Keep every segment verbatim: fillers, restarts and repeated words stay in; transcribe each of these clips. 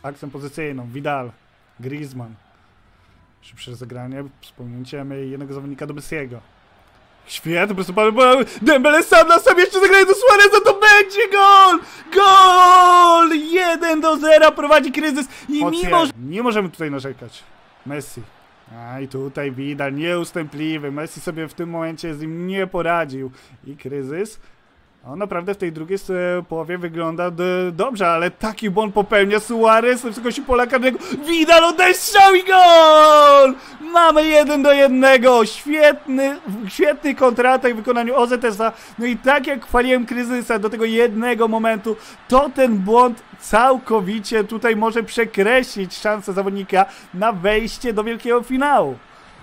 akcją pozycyjną. Vidal, Griezmann. Szybsze zagranie, wspomnięcie jednego zawodnika do Messiego. Świetnie, po prostu pan Dembele sam na sam jeszcze zagraje do Suareza, to będzie gol! Gol! jeden do zera prowadzi kryzys i mimo, że... Nie możemy tutaj narzekać. Messi. A i tutaj Vidal nieustępliwy. Messi sobie w tym momencie z nim nie poradził. I kryzys. On naprawdę w tej drugiej połowie wygląda dobrze, ale taki błąd popełnia Suarez w wysokości pola karnego. Vidal oddaje strzał i gol! Mamy jeden do jednego. Świetny, świetny kontratak w wykonaniu O Z S-a. No i tak jak chwaliłem kryzysa do tego jednego momentu, to ten błąd całkowicie tutaj może przekreślić szansę zawodnika na wejście do wielkiego finału.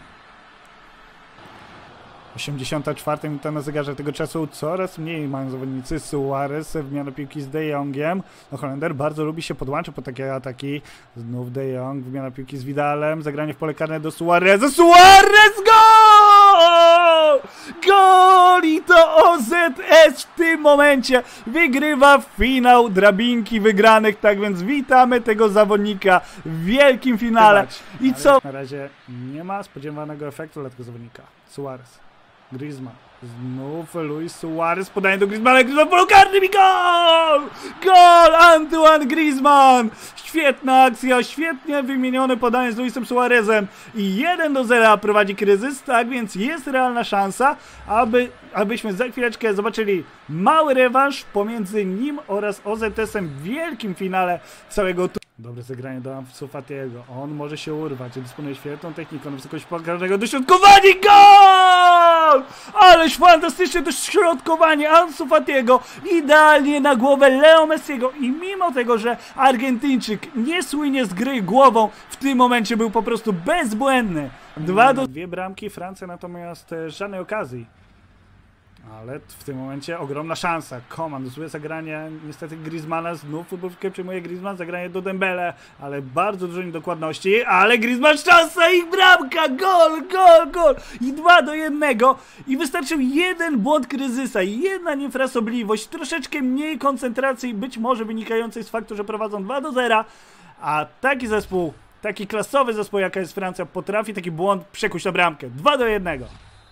osiemdziesiąta czwarta minuta na zegarze. Tego czasu coraz mniej mają zawodnicy. Suarez w mianę piłki z De Jongiem. No Holender bardzo lubi się podłączyć po takie ataki. Znów De Jong w mianę piłki z Vidalem. Zagranie w pole karne do Suareza. Suarez gol! Gol! I to O Z S w tym momencie wygrywa finał drabinki wygranych. Tak więc witamy tego zawodnika w wielkim finale. I co? Na razie nie ma spodziewanego efektu dla tego zawodnika. Suarez. Griezmann. Znów Luis Suarez. Podanie do Griezmana. Griezmann polu karnym i gol! Gol! Antoine Griezmann! Świetna akcja. Świetnie wymienione podanie z Luisem Suarezem. I jeden do zera prowadzi kryzys. Tak więc jest realna szansa, aby, abyśmy za chwileczkę zobaczyli mały rewanż pomiędzy nim oraz O Z S-em w wielkim finale całego turnieju. Dobre zagranie do Ansu Fatiego. On może się urwać. Dysponuje świetną techniką na wysokość pokażnego dośrodkowanie. Gol! Ależ fantastycznie dośrodkowanie Ansu Fatiego. Idealnie na głowę Leo Messiego. I mimo tego, że Argentyńczyk nie słynie z gry głową, w tym momencie był po prostu bezbłędny. Dwa do... Dwie bramki. Francja natomiast żadnej okazji. Ale w tym momencie ogromna szansa. Coman, złe zagranie niestety Griezmana, znów futbolówkę przyjmuje Griezmann, zagranie do Dembele, ale bardzo dużo niedokładności, ale Griezmann szansa i bramka, gol, gol, gol i dwa do jednego i wystarczył jeden błąd kryzysa, jedna niefrasobliwość, troszeczkę mniej koncentracji, być może wynikającej z faktu, że prowadzą dwa do zera, a taki zespół, taki klasowy zespół jaka jest Francja, potrafi taki błąd przekuć na bramkę. dwa do jednego.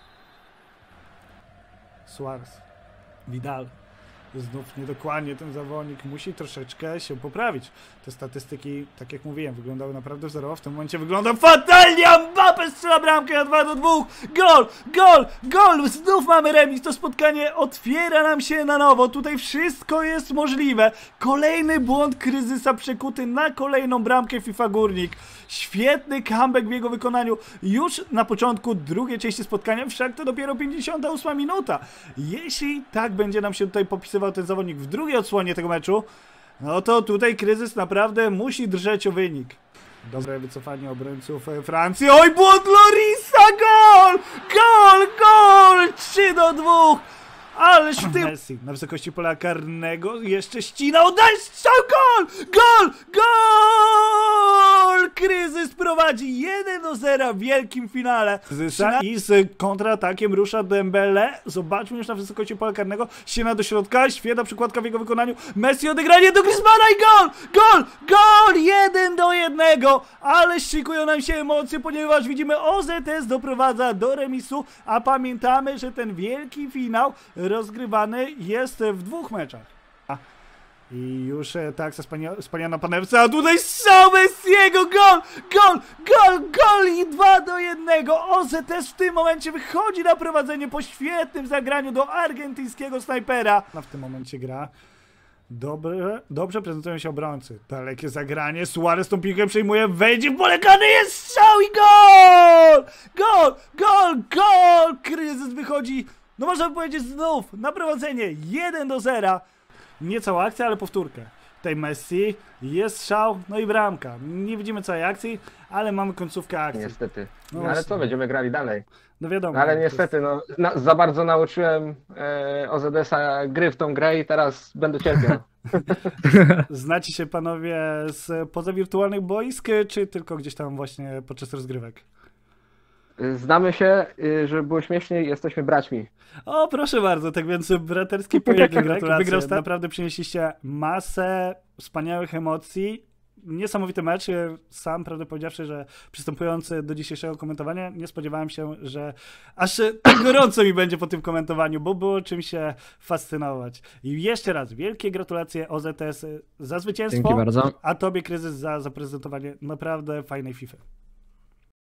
Suarez, Vidal, znów niedokładnie ten zawodnik musi troszeczkę się poprawić. Te statystyki, tak jak mówiłem, wyglądały naprawdę wzorowo, w tym momencie wygląda fatalnie. Mbappé strzela bramkę na dwa do dwóch, gol, gol, gol, znów mamy remis, to spotkanie otwiera nam się na nowo, tutaj wszystko jest możliwe. Kolejny błąd kryzysa przekuty na kolejną bramkę FIFA Górnik. Świetny comeback w jego wykonaniu już na początku drugiej części spotkania, wszak to dopiero pięćdziesiąta ósma minuta. Jeśli tak będzie nam się tutaj popisywał ten zawodnik w drugiej odsłonie tego meczu, no to tutaj kryzys naprawdę musi drżeć o wynik. Dobre wycofanie obrońców Francji. Oj, błąd Lorisa! Gol! Gol! Gol! trzy do dwóch! Ależ w tym... Messi na wysokości pola karnego jeszcze ścina, oddaje strzał, gol! Gol! Gol! Kryzys prowadzi jeden do zera w wielkim finale. Kryzysa i z kontratakiem rusza Dembele. Zobaczmy już na wysokości pola karnego. Ścina do środka, świetna przykładka w jego wykonaniu. Messi odegranie do Griezmana i gol! Gol! Gol! jeden do jednego! Ale szykują nam się emocje, ponieważ widzimy O Z S doprowadza do remisu, a pamiętamy, że ten wielki finał rozgrywany jest w dwóch meczach. I już tak spania na panewce, a tutaj strzał Messiego, gol, gol, gol, gol i dwa do jednego. O Z S w tym momencie wychodzi na prowadzenie po świetnym zagraniu do argentyńskiego snajpera. A w tym momencie gra. Dobrze, dobrze prezentują się obrońcy. Dalekie zagranie, Suarez tą piłkę przejmuje, wejdzie w pole karne, jest strzał i gol! Gol, gol, gol! Kryzys wychodzi, no można powiedzieć znów, na prowadzenie jeden do zera. Nie cała akcja, ale powtórkę. Tutaj Messi, jest strzał, no i bramka. Nie widzimy całej akcji, ale mamy końcówkę akcji. Niestety. No no ale co, będziemy grali dalej. No wiadomo. No ale niestety, no, na, za bardzo nauczyłem e, O Z S-a gry w tą grę i teraz będę cierpiał. Znacie się panowie z poza wirtualnych boisk, czy tylko gdzieś tam właśnie podczas rozgrywek? Znamy się, żeby było śmieszniej, jesteśmy braćmi. O, proszę bardzo, tak więc braterski pojedynek, gratulacje. Wygrał start. Naprawdę przynieśliście masę wspaniałych emocji. niesamowity mecz. Sam, prawdę powiedziawszy, że przystępując do dzisiejszego komentowania, nie spodziewałem się, że aż tak gorąco mi będzie po tym komentowaniu, bo było czym się fascynować. I jeszcze raz wielkie gratulacje O Z S za zwycięstwo, Dzięki bardzo. a tobie, Kryzys, za zaprezentowanie naprawdę fajnej FIFA.